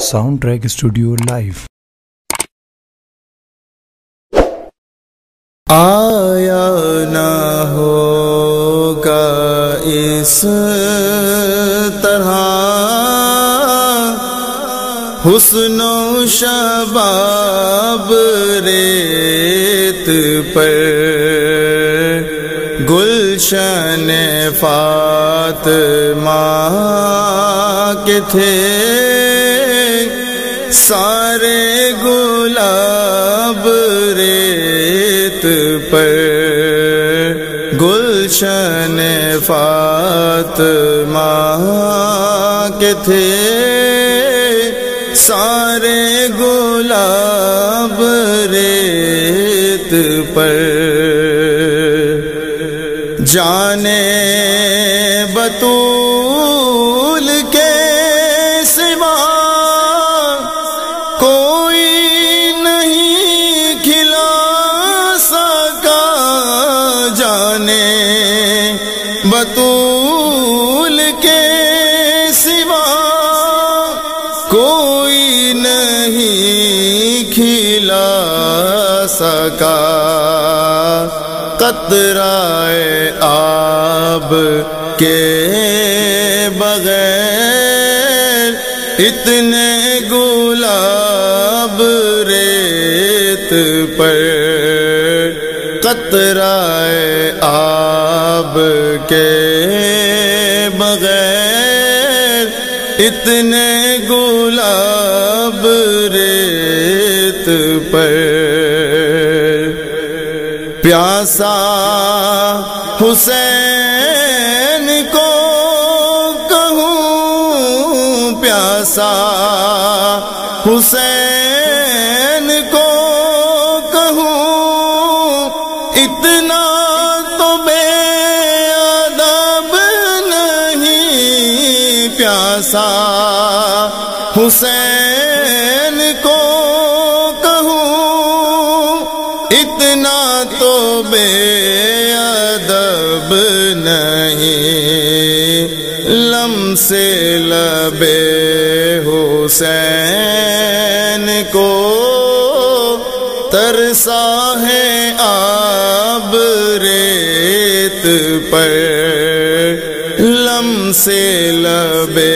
Sound track studio live. آیا نہ ہوگا اس طرح حسن و شباب ریت پر، گلشن فاطمہ کے تھے سارے گلاب ریت پر، گلشن فاطمہ کے تھے سارے گلاب ریت پر، جانے بطول کے سوا کوئی نہیں کھلا سکا، جانے بطول کے سوا کوئی نہیں کھلا سکا، قطرہ آب کے بغیر اتنے گلاب ریت پر، قطرہ آب کے بغیر اتنے گلاب ریت پر، پیاسا حسین کو کہوں، پیاسا حسین کو کہوں، اتنا تو بے ادب نہیں، پیاسا حسین کو کہوں، اتنا تو بے ادب نہیں، لمس لبے حسین کو ترسا ہے آب ریت پر، لمس لبے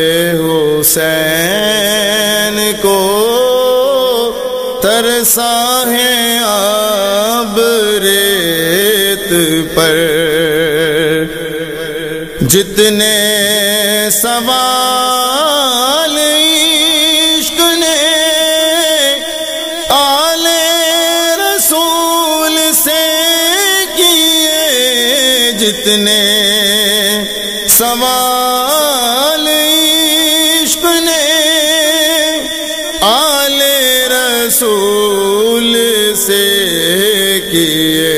حسین کو ترسا ہے آب ریت پر، جتنے سوال عشق نے آل رسول سے کیے، جتنے سوال عشق نے آل رسول سے کیے،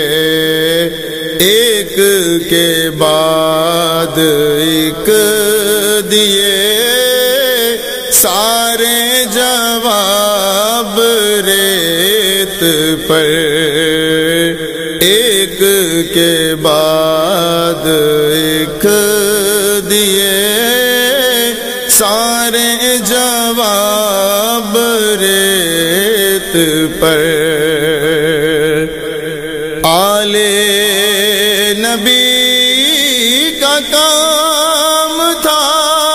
ایک کے بعد ایک دیے سارے جواب ریت پر، ایک کے بعد ایک دیے سارے جواب ریت پر، آل نبی کا کام تھا،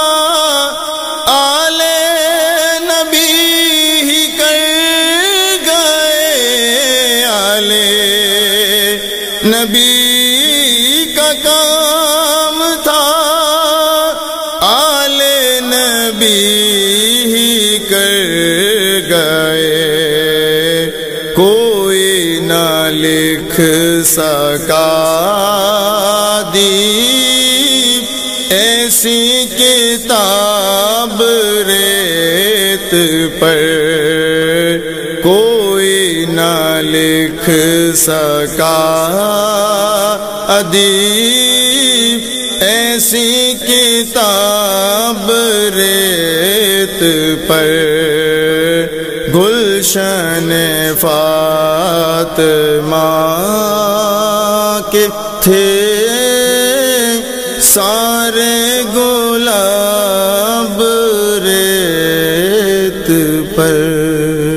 آل نبی ہی کر گئے، آل نبی کا کام تھا، آل نبی ہی کر گئے، کوئی نہ لکھ سکا دی ایسی کتاب ریت پر، کوئی نہ لکھ سکا ادیب ایسی کتاب ریت پر، گلشن فاطمہ کے تھے سارے گلاب ریت پر